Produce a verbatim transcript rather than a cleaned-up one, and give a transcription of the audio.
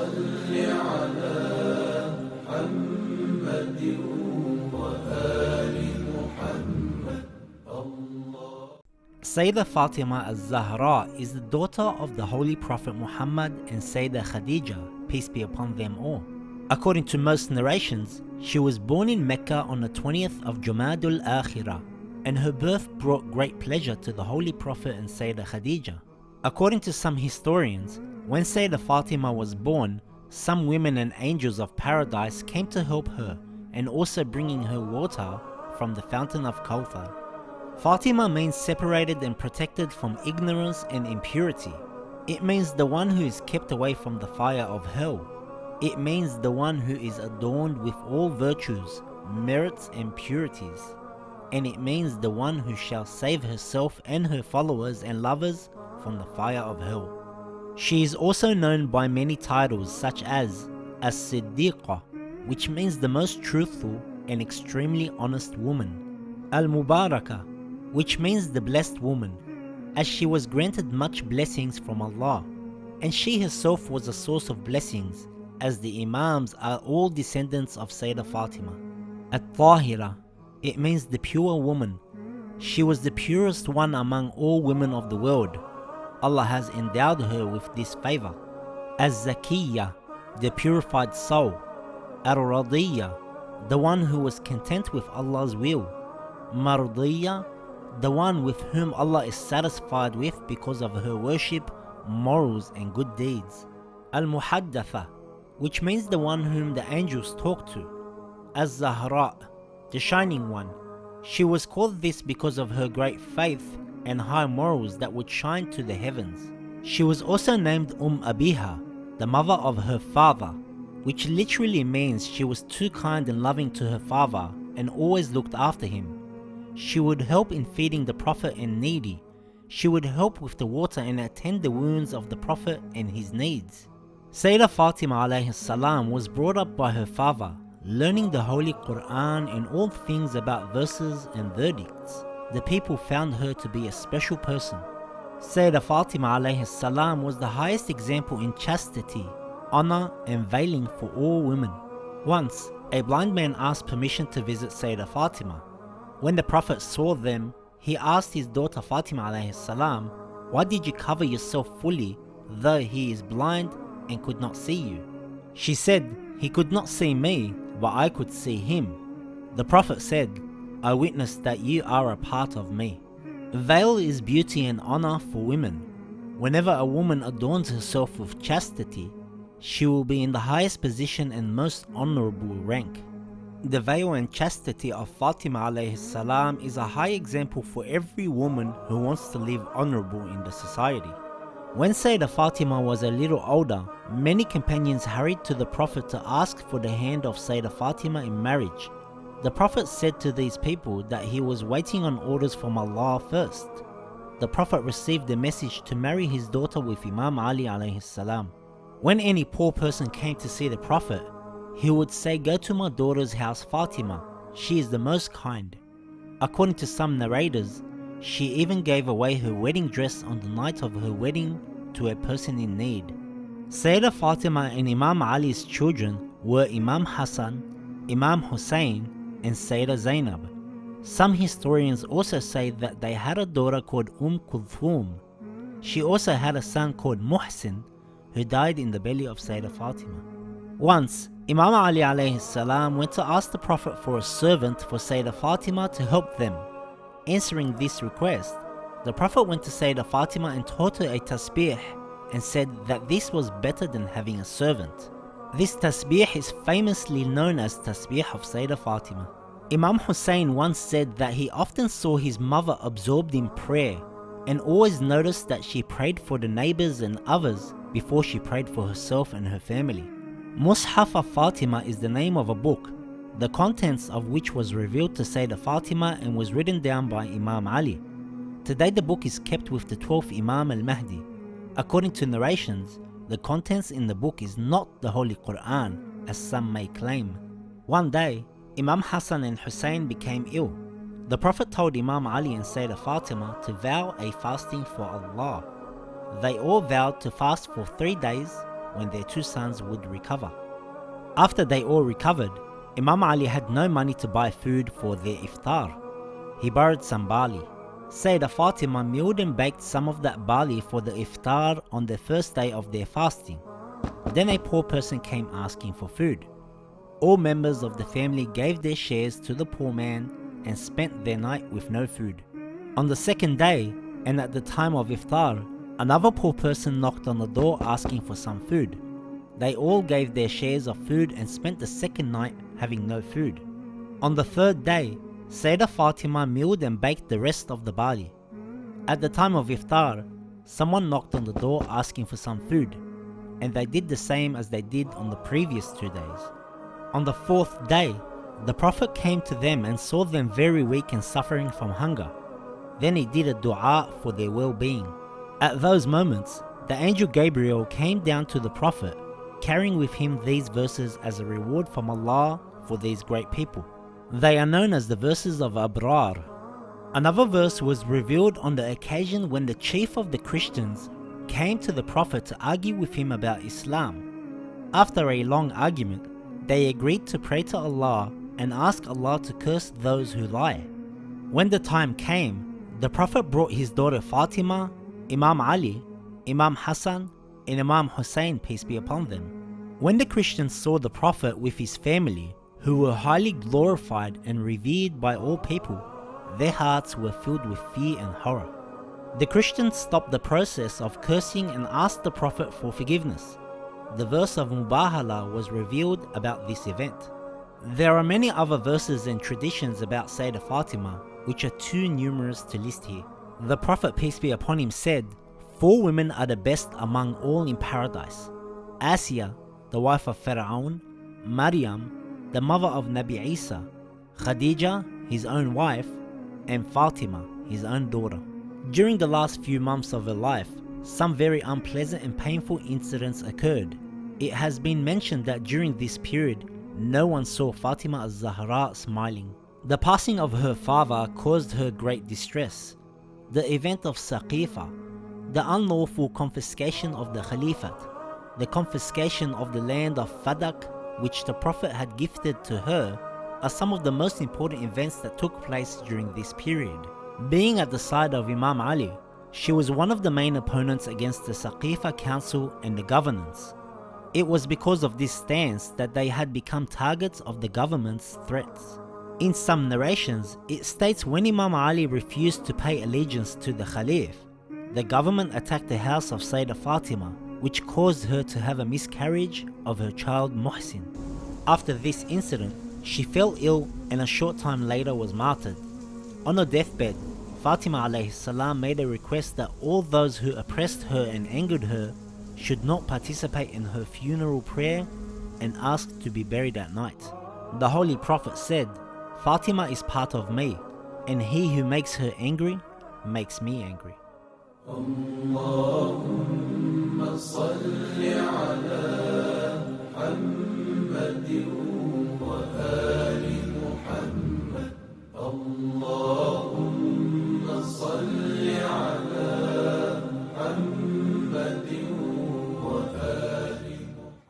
Sayida Fatima al-Zahra is the daughter of the Holy Prophet Muhammad and Sayida Khadija, peace be upon them all. According to most narrations, she was born in Mecca on the twentieth of Jumadul Akhirah, and her birth brought great pleasure to the Holy Prophet and Sayida Khadija. According to some historians, when Sayida Fatima was born, some women and angels of paradise came to help her and also bringing her water from the fountain of Kawthar. Fatima means separated and protected from ignorance and impurity. It means the one who is kept away from the fire of hell. It means the one who is adorned with all virtues, merits and purities. And it means the one who shall save herself and her followers and lovers from the fire of hell. She is also known by many titles such as As-Siddiqa, which means the most truthful and extremely honest woman, Al-Mubaraka, which means the blessed woman, as she was granted much blessings from Allah, and she herself was a source of blessings, as the Imams are all descendants of Sayyidah Fatima. At-Tahira, it means the pure woman. She was the purest one among all women of the world. Allah has endowed her with this favor. Az-Zakiyya, the purified soul. Ar-Radiyya, the one who was content with Allah's will. Mardiyya, the one with whom Allah is satisfied with because of her worship, morals and good deeds. Al-Muhaddatha, which means the one whom the angels talk to. Az-Zahra, the shining one. She was called this because of her great faith and high morals that would shine to the heavens. She was also named Umm Abiha, the mother of her father, which literally means she was too kind and loving to her father and always looked after him. She would help in feeding the Prophet and needy. She would help with the water and attend the wounds of the Prophet and his needs. Sayyidah Fatima alayhi salam was brought up by her father, learning the Holy Quran and all things about verses and verdicts. The people found her to be a special person. Sayyidah Fatima alayhi salam was the highest example in chastity, honor and veiling for all women. Once, a blind man asked permission to visit Sayyidah Fatima. When the Prophet saw them, he asked his daughter Fatima alayhi salam, "Why did you cover yourself fully, though he is blind and could not see you?" She said, "He could not see me, but I could see him." The Prophet said, "I witness that you are a part of me." Veil is beauty and honor for women. Whenever a woman adorns herself with chastity, she will be in the highest position and most honorable rank. The veil and chastity of Fatima alayhi salam is a high example for every woman who wants to live honorable in the society. When Sayyidah Fatima was a little older, many companions hurried to the Prophet to ask for the hand of Sayyidah Fatima in marriage. The Prophet said to these people that he was waiting on orders from Allah first. The Prophet received the message to marry his daughter with Imam Ali alayhi salam. When any poor person came to see the Prophet, he would say, "Go to my daughter's house Fatima, she is the most kind." According to some narrators, she even gave away her wedding dress on the night of her wedding to a person in need. Sayyidah Fatima and Imam Ali's children were Imam Hassan, Imam Hussein and Sayyidah Zainab. Some historians also say that they had a daughter called Umm Kulthum. She also had a son called Muhsin, who died in the belly of Sayyidah Fatima. Once, Imam Ali alayhi salam went to ask the Prophet for a servant for Sayyidah Fatima to help them. Answering this request, the Prophet went to Sayyidah Fatima and taught her a tasbih and said that this was better than having a servant. This tasbih is famously known as tasbih of Sayyidah Fatima. Imam Hussein once said that he often saw his mother absorbed in prayer and always noticed that she prayed for the neighbors and others before she prayed for herself and her family. Mushaf of Fatima is the name of a book, the contents of which was revealed to Sayyidah Fatima and was written down by Imam Ali. Today the book is kept with the twelfth Imam al-Mahdi. According to narrations, the contents in the book is not the Holy Quran, as some may claim. One day, Imam Hassan and Hussein became ill. The Prophet told Imam Ali and Sayyidah Fatima to vow a fasting for Allah. They all vowed to fast for three days, when their two sons would recover. After they all recovered, Imam Ali had no money to buy food for their iftar. He borrowed some barley. Sayida Fatima milled and baked some of that barley for the iftar on the first day of their fasting. Then a poor person came asking for food. All members of the family gave their shares to the poor man and spent their night with no food. On the second day, and at the time of iftar, another poor person knocked on the door asking for some food. They all gave their shares of food and spent the second night having no food. On the third day, Sayida Fatima milled and baked the rest of the barley. At the time of iftar, someone knocked on the door asking for some food, and they did the same as they did on the previous two days. On the fourth day, the Prophet came to them and saw them very weak and suffering from hunger. Then he did a dua for their well-being. At those moments, the angel Gabriel came down to the Prophet, carrying with him these verses as a reward from Allah for these great people. They are known as the verses of Abrar. Another verse was revealed on the occasion when the chief of the Christians came to the Prophet to argue with him about Islam. After a long argument, they agreed to pray to Allah and ask Allah to curse those who lie. When the time came, the Prophet brought his daughter Fatima, Imam Ali, Imam Hassan, and Imam Hussein, peace be upon them. When the Christians saw the Prophet with his family, who were highly glorified and revered by all people, their hearts were filled with fear and horror. The Christians stopped the process of cursing and asked the Prophet for forgiveness. The verse of Mubahala was revealed about this event. There are many other verses and traditions about Sayyidah Fatima, which are too numerous to list here. The Prophet, peace be upon him, said, "Four women are the best among all in paradise: Asiya, the wife of Pharaoh, Maryam, the mother of Nabi Isa, Khadija, his own wife, and Fatima, his own daughter." During the last few months of her life, some very unpleasant and painful incidents occurred. It has been mentioned that during this period, no one saw Fatima az-Zahra smiling. The passing of her father caused her great distress. The event of Saqifa, the unlawful confiscation of the Khalifate, the confiscation of the land of Fadak, which the Prophet had gifted to her, are some of the most important events that took place during this period. Being at the side of Imam Ali, she was one of the main opponents against the Saqifa Council and the governance. It was because of this stance that they had become targets of the government's threats. In some narrations, it states when Imam Ali refused to pay allegiance to the Khalif, the government attacked the house of Sayyidah Fatima, which caused her to have a miscarriage of her child Muhsin. After this incident, she fell ill and a short time later was martyred. On her deathbed, Fatima alayhi salam made a request that all those who oppressed her and angered her should not participate in her funeral prayer and asked to be buried at night. The Holy Prophet said, "Fatima is part of me, and he who makes her angry makes me angry." Allahumma salli ala Muhammadin